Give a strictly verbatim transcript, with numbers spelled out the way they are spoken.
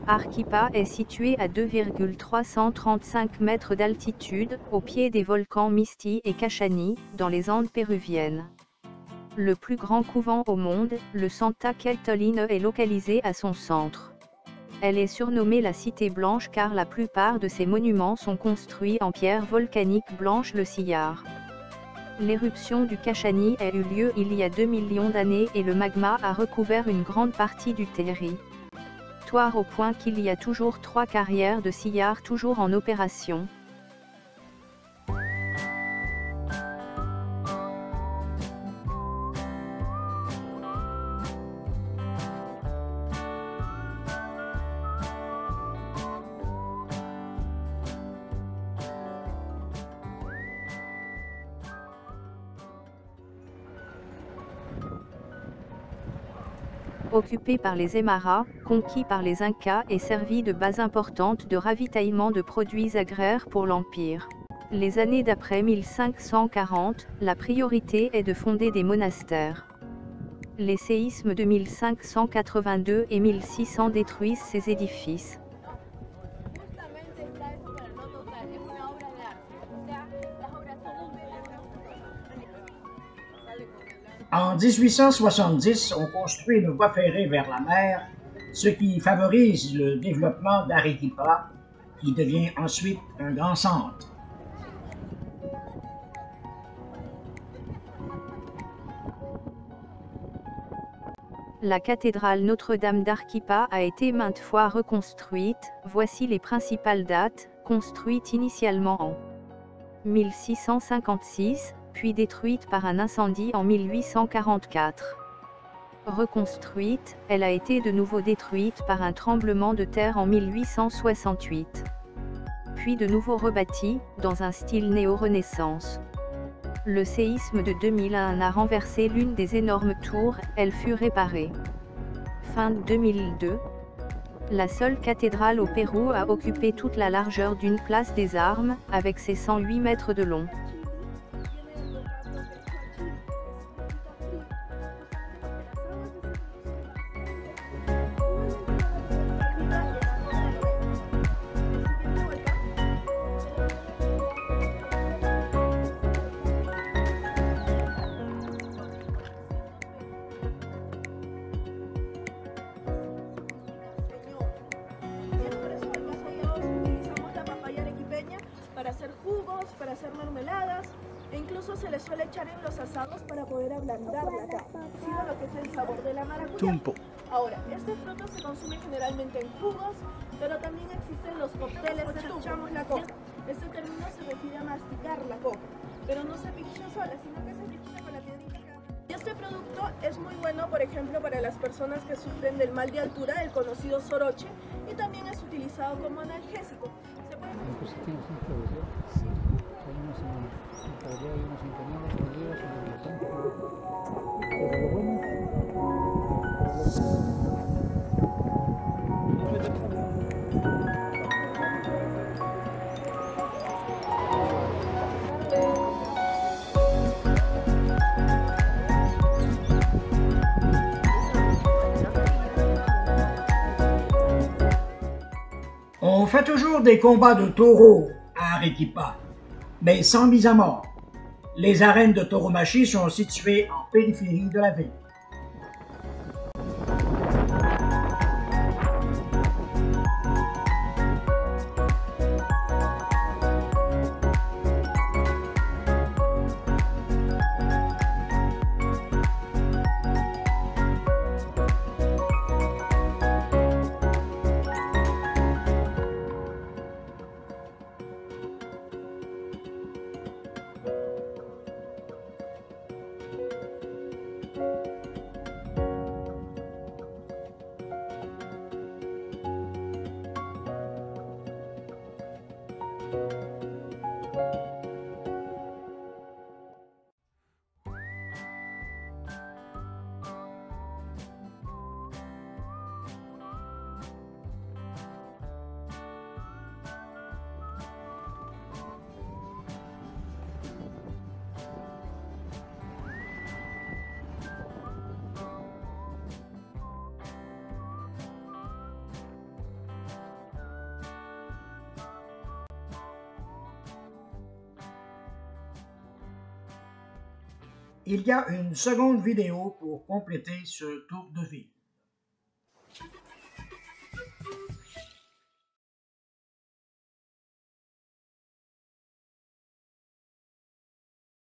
Arequipa est situé à deux virgule trois cent trente-cinq mètres d'altitude, au pied des volcans Misti et Cachani, dans les Andes péruviennes. Le plus grand couvent au monde, le Santa Catalina, est localisé à son centre. Elle est surnommée la Cité Blanche car la plupart de ses monuments sont construits en pierre volcanique blanche, le sillar. L'éruption du Cachani a eu lieu il y a deux millions d'années et le magma a recouvert une grande partie du territoire, au point qu'il y a toujours trois carrières de sillar toujours en opération. Occupée par les Aymaras, conquis par les Incas et servi de base importante de ravitaillement de produits agraires pour l'Empire. Les années d'après mille cinq cent quarante, la priorité est de fonder des monastères. Les séismes de mille cinq cent quatre-vingt-deux et mille six cents détruisent ces édifices. En dix-huit cent soixante-dix, on construit une voie ferrée vers la mer, ce qui favorise le développement d'Arequipa, qui devient ensuite un grand centre. La cathédrale Notre-Dame d'Arequipa a été maintes fois reconstruite. Voici les principales dates, construite initialement en mille six cent cinquante-six, puis détruite par un incendie en mille huit cent quarante-quatre. Reconstruite, elle a été de nouveau détruite par un tremblement de terre en mille huit cent soixante-huit. Puis de nouveau rebâtie, dans un style néo-renaissance. Le séisme de deux mille un a renversé l'une des énormes tours, elle fut réparée. Fin deux mille deux. La seule cathédrale au Pérou a occupé toute la largeur d'une place des Armes, avec ses cent huit mètres de long. Para hacer jugos, para hacer mermeladas, e incluso se le suele echar en los asados para poder ablandar la carne, sino lo que es el sabor de la maracuyá. Tumpo. Ahora, este fruto se consume generalmente en jugos, pero también existen los cócteles de tumpo. La coca. Este término se refiere a masticar la coca, pero no se piquilla sola, sino que se piquilla con la piedrita que... Y este producto es muy bueno, por ejemplo, para las personas que sufren del mal de altura, el conocido soroche, y también es utilizado como analgésico. Se puede... Sí. Tenemos un taller y unos inconvenientes con Dios y un montón. Pero lo bueno. On fait toujours des combats de taureaux à Arequipa, mais sans mise à mort. Les arènes de tauromachie sont situées en périphérie de la ville. Il y a une seconde vidéo pour compléter ce tour de ville.